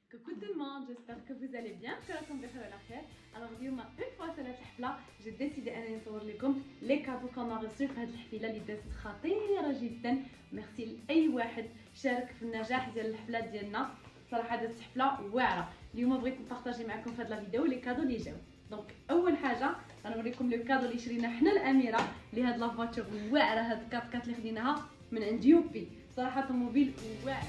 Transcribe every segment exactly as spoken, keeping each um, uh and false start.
Coucou tout le monde, j'espère que vous allez bien. Alors, اليوم une fois سالات الحفلة j'ai décidé أنني نصور لكم les cadeaux qu'on a reçus في هذه الحفلة اللي دازت خطيرة جدا. ميرسي لأي واحد شارك في النجاح ديال الحفلة ديالنا. صراحة دازت حفلة واعرة. اليوم بغيت نبارطاجي معكم في هذه الفيديو لي كادو اللي جاو. دونك أول حاجة غنوريكم لو كادو اللي شرينا حنا الأميرة لهاد لا فواتور واعرة، هاد الكات كات اللي خديناها من عند يوبي. صراحة طوموبيل واعر.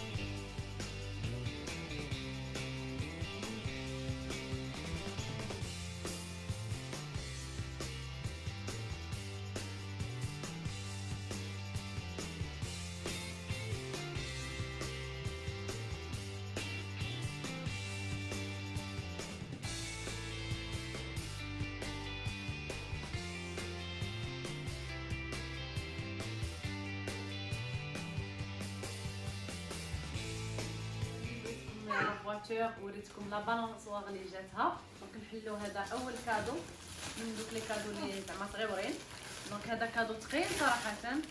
فواتور وريتكم لا بالونسواغ اللي جاتها. دونك نحلو هذا اول كادو من دوك لي كادو اللي زعما صغيورين. دونك هذا كادو ثقيل صراحه.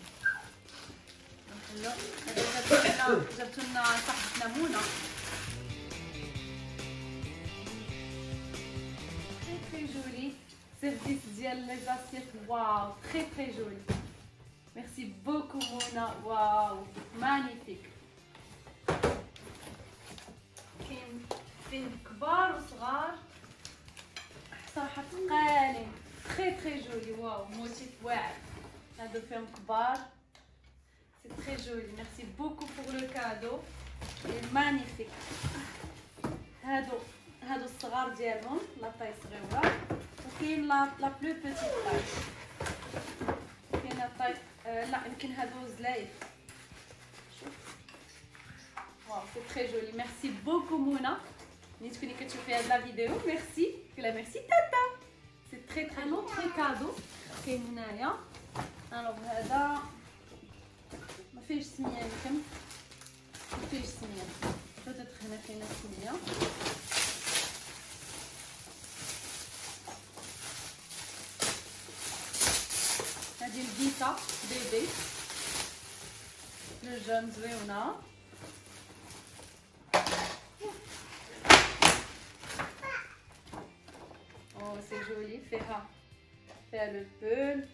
نحلو هذا جابتو لنا صاحبتنا منى. تري تري جولي سيرفيس ديال لي زاسيت. واو تري تري جولي. ميرسي بوكو منى. واو مانيفيك. كاين فيه كبار وصغار صراحه ثقالين. تري تري جولي. واو موتيف واعر. هادو فيهم كبار. سي تري جولي. ميرسي بوكو بور لو كادو مانيفيك. هادو هادو الصغار ديالهم لا طاي صغيره، وكاين لا لا بلو بوتيت طاي. كاين لا طاي آه لا يمكن هادو زلايف. واو سي تري جولي. ميرسي بوكو منى. ملي تكوني كتشوفي هاد لا فيديو ميرسي كلا ميرسي تاتا. سي تري تري لون تري كادو كاين هنايا. الوغ هذا ما فيهش سميه، يمكن ما فيهش سميه، بوتيتر هنا كاينه سميه. هادي البيتا بيبي لو جون زويونه. سي جولي. فيها فيها لو بول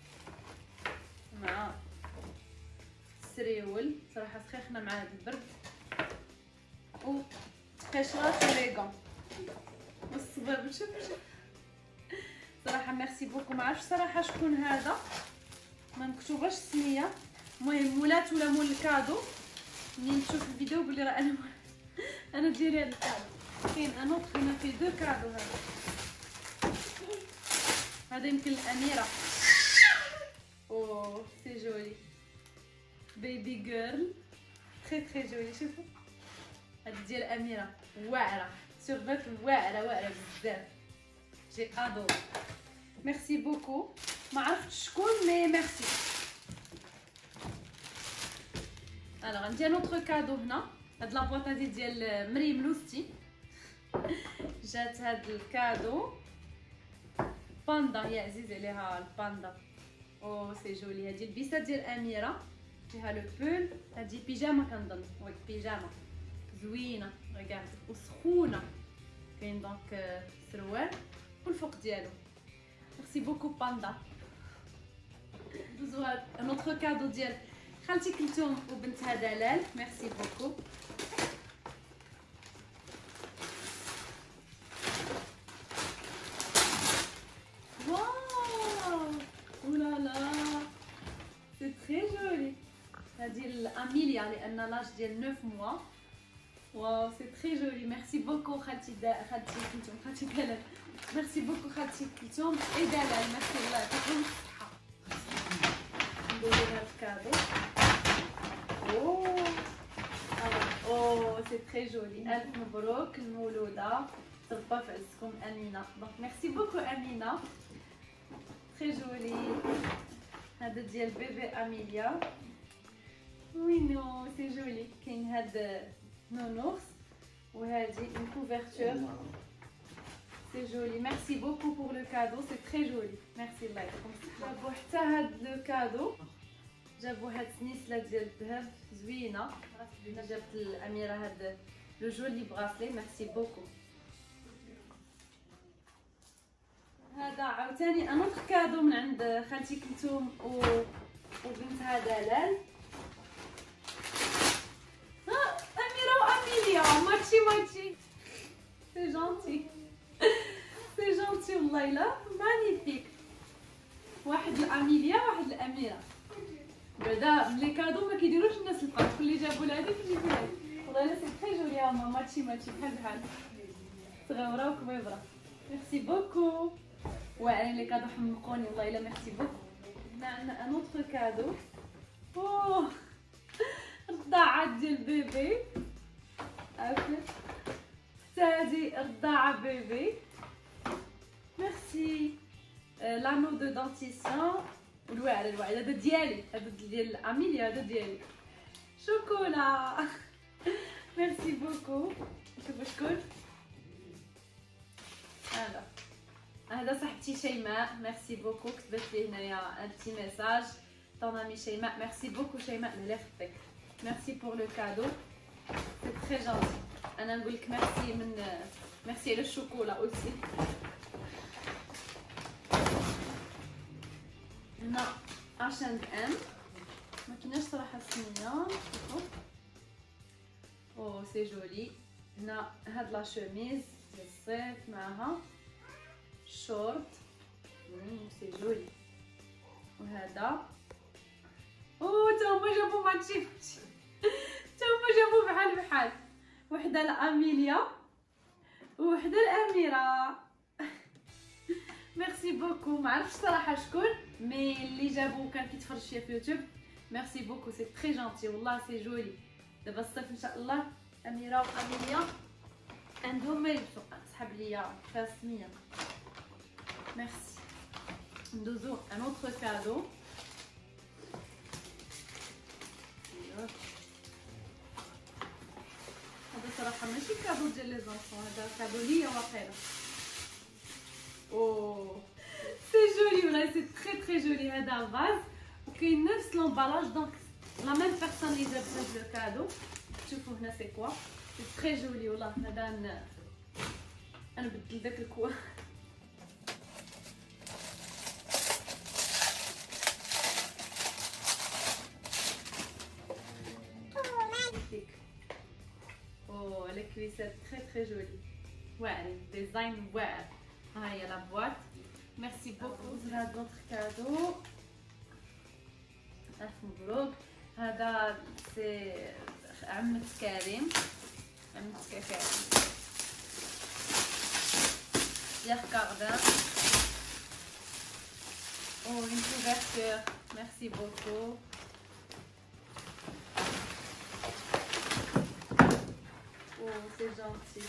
مع السريول. صراحه سخيخنا مع هذا البرد. و قشرات وليغون والصبر. شوف شوف صراحه ميرسي بوكو. ما عرفتش صراحه شكون هذا، ما مكتوباش السميه. المهم مولات ولا مول الكادو. منين تشوف الفيديو قولي راه انا انا ديري هذا الكادو. كاين ان اوتر هنا فيه دو كادو. هذا هذا يمكن الأميرة. اوه سي جولي. بيبي جيرل تري تري جولي. شوفوا هاد ديال الأميرة واعرة. سيرفيت واعرة واعرة بزاف. جي ادور. ميرسي بوكو. ما عرفتش شكون مي ميرسي. الوغ عندي ان اوتر كادو هنا. هاد لابواط هادي ديال مريم لوستي. جات هاد الكادو باندا. يا عزيز عليها الباندا. او سي جولي. هادي البيسه ديال اميره فيها لو بول. هادي بيجاما كنظن. وي بيجاما زوينه ريغارد وسخونه. كاين دونك سروال والفوق ديالو. ميرسي بوكو باندا. دوزو هاد ان اوتر كادو ديال خالتي كلثوم وبنتها دلال. ميرسي بوكو. هادي الاميليا لان لاج ديال نوف موا. واو سي تري جولي. ميرسي بوكو خالتي دا خالتي كلثوم خالتي دلال. ميرسي بوكو خالتي كلثوم اي دلال. ميرسي الله يعطيكم الصحه. نديرو هاد الكادو. اوه اوه سي تري جولي. الف مبروك المولوده. تربى في عزكم امينه. دونك ميرسي بوكو امينه. تري جولي. هذا ديال بيبي اميليا. وينو سي جولي. كاين هاد نونوكس وهادي اون كوفرتور. سي جولي. ميرسي بوكو بور لو كادو. سي تري جولي. ميرسي الله يعطيكم الصحه. جابو حتى هاد لو كادو. جابو هاد السنيسله ديال الذهب زوينه. جابت الاميره هاد لو جولي براسلي ميرسي بوكو. هذا عاوتاني ان اوتر كادو من عند خالتي كلثوم و وبنتها دلال. ها اميره واميليا ماتشي ماتشي سي جونتي سي جونتي والله لا مانيفيك. واحد لاميليا واحد لاميره. بعدا ملي كادو ما كيديروش الناس الفرق، اللي جابوا لهادي كيجيبوا لهادي. والله لا سي تري جولي ماما ماتشي ماتشي بحال بحال صغيره وكبيره. ميرسي بوكو. واعرين لي كادو حمقوني والله الا ميرسي بوكو. هنا عندنا ان اوتر كادو. اوه رضاعات ديال بيبي عافاك. حتى هادي رضاعه بيبي ميرسي. لانو دو دونتيسيون والواعر الواعر هذا ديالي، هذا ديال اميليا، هذا ديالي شوكولا. ميرسي بوكو. شوفوا شكون هذا. هذا صاحبتي شيماء ميرسي بوكو، كتبت لي هنايا ان بتي ميساج. طون امي شيماء ميرسي بوكو شيماء الله يخليك. ميرسي بور لو كادو سي تري جونتي. انا نقول لك ميرسي من ميرسي على الشوكولا اوسي. هنا عشان ام ما كناش صراحه السميه. او سي جولي. هنا هاد لا شوميز ديال الصيف معاها شورت سي جولي. وهذا او تا هما جابو ماتشي ماتشي تا هما جابو بحال بحال. وحده لاميليا وحده لاميره. ميرسي بوكو. ما عرفتش صراحه شكون مي اللي جابو كان كيتفرج فيا في يوتيوب. ميرسي بوكو سي تري جونتي والله سي جولي. دابا الصيف ان شاء الله اميره واميليا عندهم ما يلبسوا. سحب ليا فيها السميه. ميرسي. ندوزو ان اوتر كادو. هذا صراحه ماشي كادو ديال لي زونفون، هذا كادو ليا واقيلا. اوه سي جولي والله سي تري تري جولي. هذا فاز وكاين نفس لومبالاج دونك لا ميم بيرسون اللي جابت هذا لو كادو. شوفوا هنا سي كوا سي تري جولي والله. هذا انا نبدل داك الكوا. اوه لي كويسات تري تري جولي واعرين ديزاين واعر. ها هي لا بواط. ميرسي بوكو. هاد نوتر كادو الف مبروك. هذا سي عمة كريم عمة كريم Pierre Cardin. Oh, une couverture. Merci beaucoup. Oh, c'est gentil.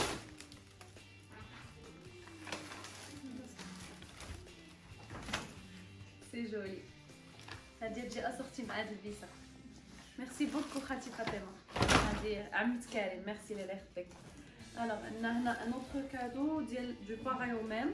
C'est joli. هادي تجي اسورتي مع هاد البيسه. ميرسي بوكو خالتي فاطمه. هادي عمت كريم ميرسي لله يخليك. الوغ عندنا هنا ان اوتر كادو ديال دو باغي او ميم.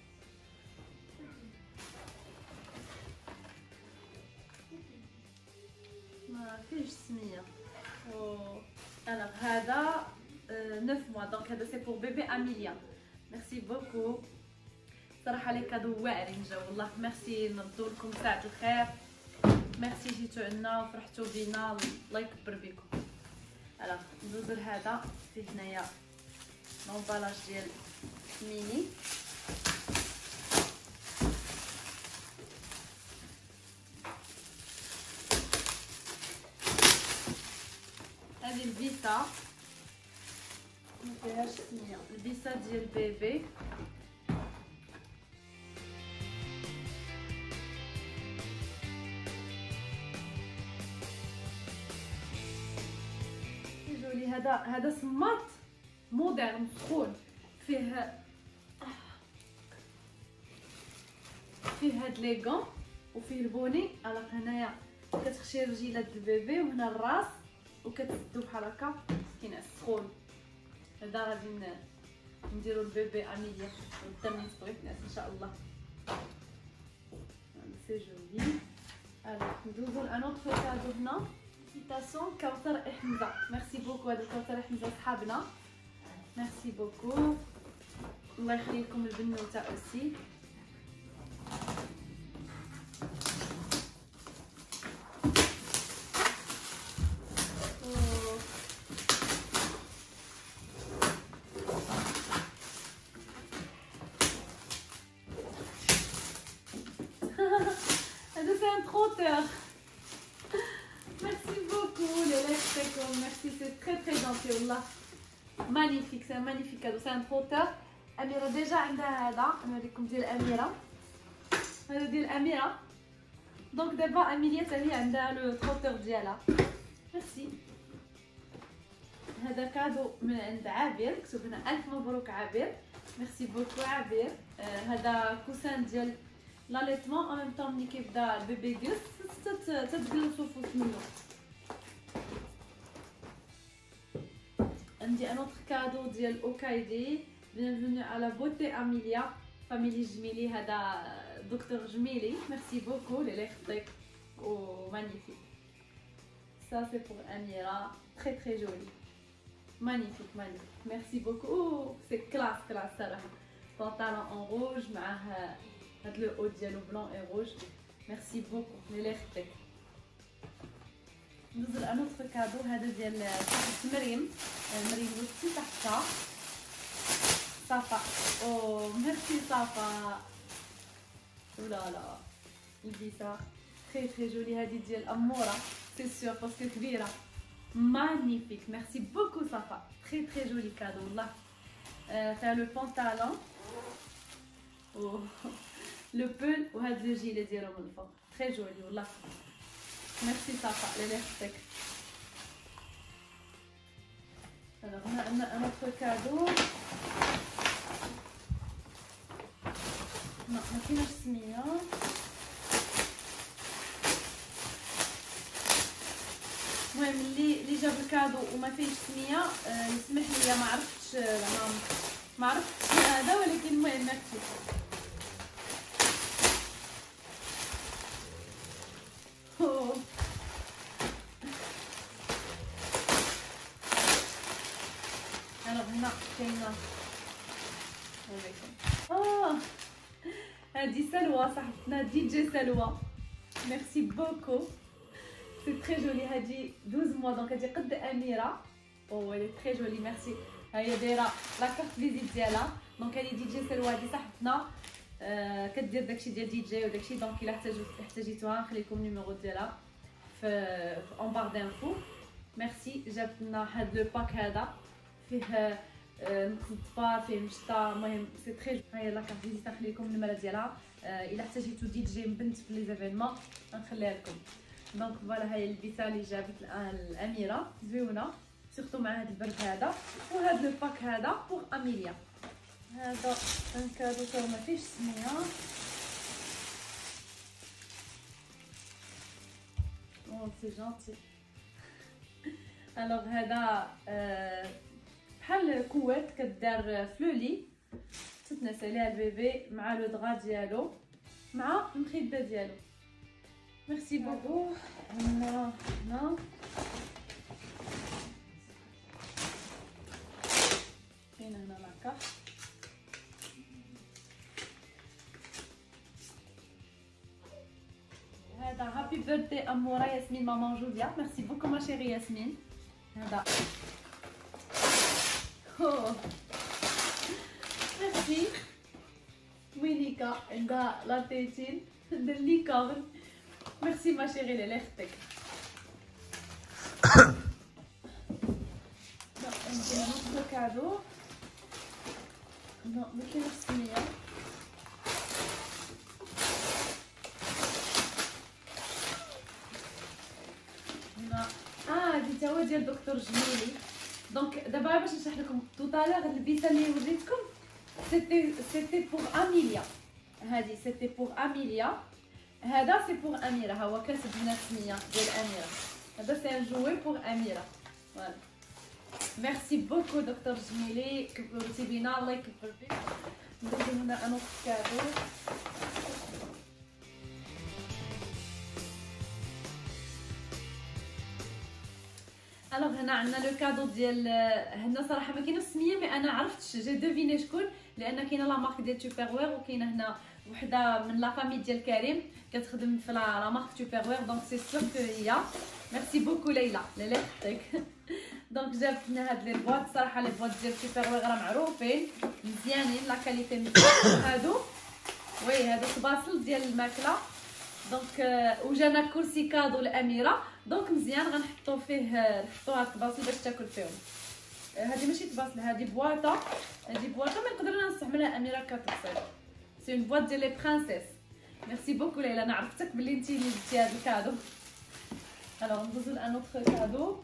ما فيهش سميه. او الوغ هذا neuf mois دونك هذا سي بور بيبي اميليا. ميرسي بوكو. صراحه لي كادو واعرين جاو والله. ميرسي نردو لكم ساعه الخير. ميرسي جيتو عندنا وفرحتو بينا الله يكبر بكم. الوغ ندوزو لهذا فيه هنايا لومبالاج ديال ميني. هذه البيسه مفيهاش سميه. البيسه ديال بيبي. جولي. هذا هذا صماط مودرن سخون فيه فيه هاد لي غون وفيه البوني. الوغ هنايا كتخشي رجيلات البيبي وهنا الراس وكتسدو بحال هكا. مسكينه سخون. هذا غادي نديرو البيبي اميليا قدام نصبغي الناس ان شاء الله. سي جولي. الوغ ندوزو لان اوتر كادو هنا فيليسيتاسيون كوثر حمزه. ميرسي بوكو هذا كوثر حمزه صحابنا. ميرسي بوكو. الله يخلي لكم البنوته اوسي. هذا سي ان تروتور. Merci beaucoup les lèvres, merci, c'est très très gentil والله. Magnifique, c'est un magnifique cadeau, c'est un trotteur. أميرة déjà عندها هذا، نوريكم ديال أميرة. هذا ديال أميرة. دونك دابا أميليا حتى هي عندها لو تروتور ديالها. ميرسي. هذا كادو من عند عابر، كتب هنا ألف مبروك عابر. ميرسي بوكو عابر. آه هذا كوسان ديال لاليتمون ان ميم طون ملي كيبدا البيبي يجلس تتجلسو فوت منو. عندي ان اوتر كادو ديال اوكايدي. بيانفوني على بوتي اميليا فاميلي جميلي. هذا دكتور جميلي. ميرسي بوكو لي يخطيك و مانيفيك. سا سي بور اميرا تري تري جولي مانيفيك مانيفيك. ميرسي بوكو. سي كلاس كلاس صراحه. بونطالون اون روج معاه هاد لو او ديالو بلون اي روج. ميرسي بوكو لي يخطيك. ندوز لان اوتر كادو. هذا ديال مريم. مريم وسي تحتها صافا. او ميرسي صافا. ولا لا البيسا تري تري جولي. هذه ديال اموره سي سور باسكو كبيره. مانيفيك. ميرسي بوكو صافا. تري تري جولي كادو والله. فيها لو بونطالون و لو بول وهاد لو جيلي ديالو من الفوق. تري جولي والله. ميرسي صافا لي يخطيك. Alors on a, on a un autre cadeau. Non, ما كايناش سميه. المهم اللي اللي جاب الكادو وما فيهش سميه آه يسمح لي. ما عرفتش زعما ما عرفتش هذا ولكن المهم ميرسي. هنا كاينه اه هادي سلوى صاحبتنا دي جي سلوى. ميرسي بوكو. سي تري جولي. هادي اثنا عشر موا دونك هادي قد اميره. او هي تري جولي. ميرسي. ها هي دايره لا كارت فيزيت ديالها. دونك هادي دي جي سلوى. هادي صاحبتنا آه كدير داكشي ديال دي جي وداكشي. دونك الا احتاجيتوها نخلي لكم النيميرو ديالها في اون بار دانفو. ميرسي. جابت لنا هاد لو باك هذا فيه نظفه فيه مشطه. المهم سي تري. هاهي لا كارت فيزيت نخلي لكم النمره ديالها. الا احتاجيتو دي جي بنت في لي زيفينمون نخليها لكم. دونك فوالا هاهي البيسه اللي جابت الاميره زوينه سورتو مع هذا البرد هذا. وهذا لو باك هذا بور اميليا. هذا ان كادو تا ما فيهش سميه. او سي جونتي. الوغ هذا آه بحال كوات كدار فلولي تتنسى عليها البيبي مع لو دغا ديالو مع المخده ديالو. ميرسي بوكو. هنا هنا كاين هنا لاكارت. هذا هابي بيرثدي اموره ياسمين مامان جوليا. ميرسي بوكو ما شيري ياسمين. هذا Oh. Merci. Monica, عندها لاتيتين دير لي كارن. ميرسي ما شيري لي يخطيك. عندي نص كادو. نو ما كاينش سميه. هنا اه هادي تا هو ديال دكتور جميلي. دونك دابا باش نشرح لكم توتالور البيسه اللي وريتكم سيتي سيتي بور اميليا. هادي سيتي بور اميليا. هذا سي بور اميره. ها هو كاتب هنا السميه ديال اميره. هذا سي ان جوي بور اميره. فوالا. ميرسي بوكو دكتور جميلي. كبرتي بينا الله يكبر بك. ندير هنا ان كادو. الوغ هنا عندنا لو كادو ديال هنا صراحه ما كاينش السميه مي انا عرفت جي دوفيني شكون لان كاينه لا مارك ديال توبيروير وكاينه هنا وحده من لا فامي ديال كريم كتخدم في لا مارك توبيروير دونك سي سور كو هي. ميرسي بوكو ليلى لاله يحفظك. دونك جابت لنا هاد لي بواط صراحه لي بواط ديال توبيروير راه معروفين مزيانين لا كاليتي مزيان. هادو وي هادو طباصل ديال الماكله دونك وجانا كرسي كادو الاميره دونك مزيان غنحطو فيه نحطو هاد الطباصل باش تاكل فيهم. هادي ماشي طباصل هادي بواطه هادي بواطه ما نقدر نستعملها اميره كتصيد سي اون بواط ديال لي برانسيس. ميرسي بوكو ليلى انا عرفتك بلي نتي اللي جبتي هاد الكادو. الوغ ندوزو لان اوتر كادو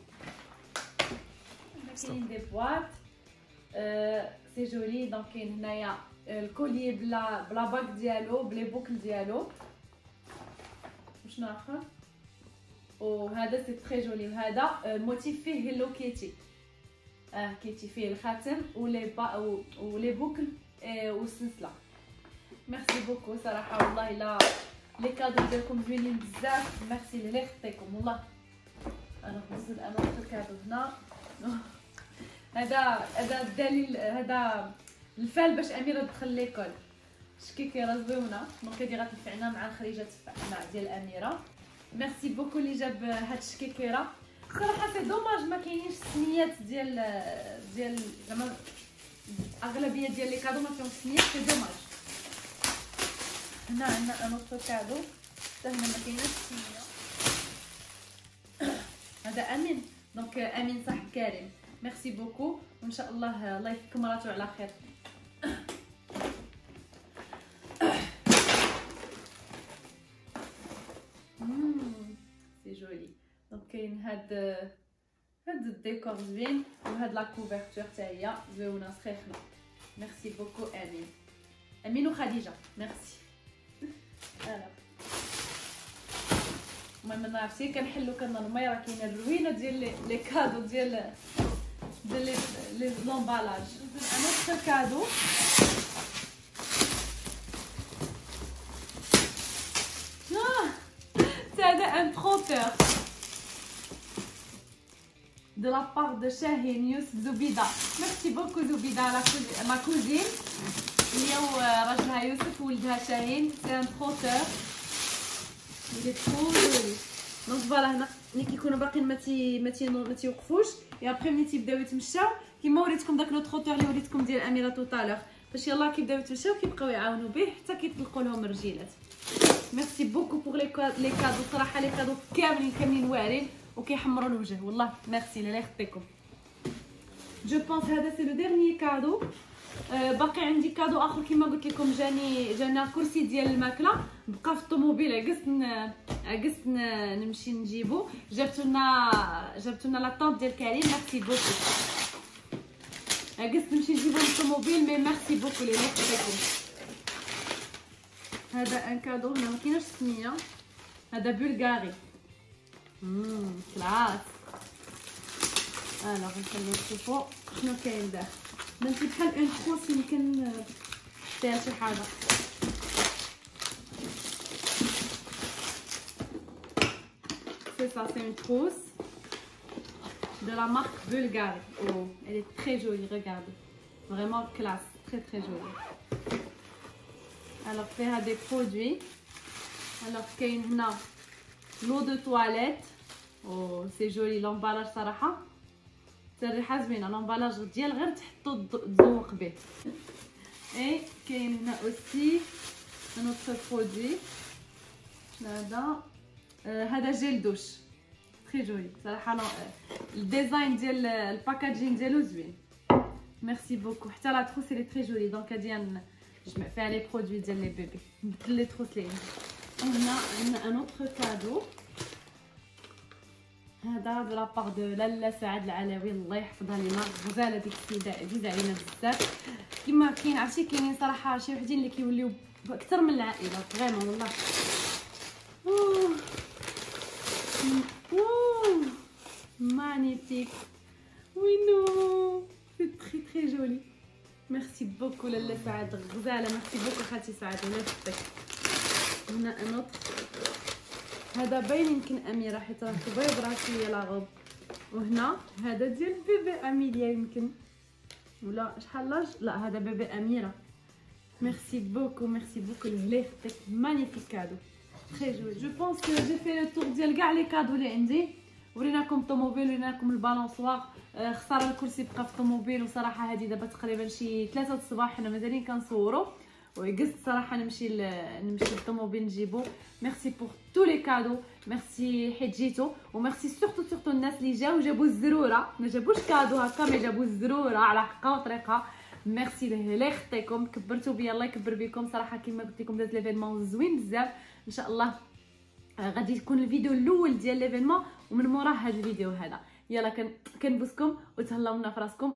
كاين دي بواط سي جولي دونك كاين هنايا الكولي بلا بلا باك ديالو بلي بوكل ديالو وشنو اخر وهذا سي تري جولي وهذا الموتيف فيه هيلو كيتي اه كيتي فيه الخاتم ولي با ولي بوكل والسلسله. ميرسي بوكو صراحه والله لا لي كادو ديالكم زوينين بزاف. ميرسي لي خطيكم والله. انا نزل انا في الكادو هنا هذا هذا الدليل هذا الفال باش اميره تدخل ليكول شكيكي راه زوينه دونك هادي غتنفعنا مع الخريجه مع ديال اميره. ميرسي بوكو اللي جاب هاد الشكيكيره. صراحه سي دوماج ما كاينينش السميات ديال ديال زعما اغلبيه ديال لي كادو ما فيهمش سميات سي دوماج. هنا عندنا ان اوتر كادو حتى هنا ما كايناش السميه. هذا امين دونك امين صاحب كريم. ميرسي بوكو وان شاء الله الله يفك مراتو على خير. سي جولي دونك كاين هاد هاد الديكور زوين وهاد لا كوفرتور حتى هي زوينه سخيفه. ميرسي بوكو امين امين وخديجه ميرسي. الوغ المهم انا عرفتي كنحلو كنرمي راه كاينه الروينه ديال لي كادو ديال ديال لي لومبالاج. انا اوتر كادو هذا ان تروتور de la part de شاهين يوسف زبيده. ميرسي بوكو زبيده على ما كوزين اللي هو راجلها يوسف وولدها شاهين. سي ان تروتور اللي ترو جولي دونك فوالا هنا ملي كيكونوا باقيين ما تي ما تي ما تيوقفوش اي ابري ملي تيبداو يتمشاو كيما وريتكم داك لو تروتور اللي وريتكم ديال اميره توطالور باش يلاه كيبداو يتمشاو كيبقاو يعاونوا به حتى كيطلقوا لهم الرجيلات. ميرسي بوكو بوغ لي لي كادو صراحه لي كادو كاملين كاملين واعرين وكيحمروا الوجه والله. ميرسي لا يخطيكم. جو بونس هذا سي لو ديرنيي كادو. أه باقي عندي كادو اخر كيما قلت لكم جاني جانا كرسي ديال الماكله بقى في الطوموبيل عكست عكست نمشي نجيبو جبتو لنا جبتو لنا لا طونط ديال كريم. ميرسي بوكو عكست نمشي نجيبو الطوموبيل مي ميرسي بوكو لي يخطيكم. هذا ان كادو هنا ما كايناش السميه هذا بلغاري امم كلاس. الوغ نخليو نشوفو شنو كاين داخل. بنتي بحال اون تروس يمكن فيها شي حاجه. سي سا سي اون تروس de la marque Bulgari. Oh, elle est très jolie, regardez. Vraiment classe, très très jolie. Alors فيها des produits. Alors كاين هنا l'eau de toilette. Oh, c'est joli l'emballage صراحه. الريحه زوينه لومبالاج ديال غير تحطو تزوق به. اي كاين هنا اوسي نوتر برودوي هذا آه هذا جيل دوش تري جولي صراحه. الديزاين ديال الباكاجين ديالو زوين. ميرسي بوكو حتى لا تروس لي تري جولي دونك غادي نجمع فيها لي برودوي ديال لي بيبي نبدل لي تروس لي. هنا عندنا ان اوتر كادو هذا دو لابار دو لاله سعاد العلوي الله يحفظها لينا. غزاله ديك السيده عزيزه علينا بزاف. كما كاين عرفتي كاينين صراحه شي وحدين اللي كيوليو اكثر من العائله فريمون والله. اوه اوه مانيفيك وينو سي تري تري جولي. ميرسي بوكو لاله سعاد غزاله. ميرسي بوكو خالتي سعاد الله يحفظك. هنا انوت هذا باين يمكن اميره حيت راه كبيض راسي لا غوب وهنا هذا ديال بيبي اميليا يمكن ولا شحال لاج، لا هذا بيبي اميره. ميرسي بوكو ميرسي بوكو لهلي خديت مانيفيك كادو تري جوي. جو بونس كو جي في لو تور ديال كاع لي كادو اللي عندي. وريناكم الطوموبيل وريناكم البالونسوار. آه خساره الكرسي بقى في الطوموبيل، وصراحه هذه دابا تقريبا شي ثلاثة د الصباح حنا مازالين كنصوروا، وعكزت صراحه نمشي ل... نمشي للطوموبيل نجيبو. ميرسي بور تو لي كادو، ميرسي حيت جيتو، وميرسي سورتو سورتو الناس اللي جاو جابوا الزروره، ما جابوش كادو هكا مي جابوا الزروره على حقها وطريقه. ميرسي لهلا خطيكم، كبرتوا بيا الله يكبر بكم صراحه. كما قلت لكم داز ليفينمون زوين بزاف. ان شاء الله غادي يكون الفيديو الاول ديال ليفينمون ومن موراه هذا الفيديو هذا. يلا كنبوسكم وتهلاو لنا فراسكم.